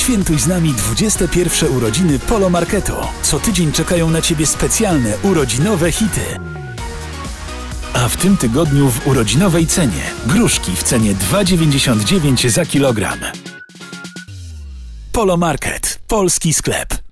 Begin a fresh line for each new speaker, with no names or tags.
Świętuj z nami 21. urodziny Polo Marketu. Co tydzień czekają na Ciebie specjalne urodzinowe hity. A w tym tygodniu w urodzinowej cenie gruszki w cenie 2,99 za kilogram. Polo Market. Polski sklep.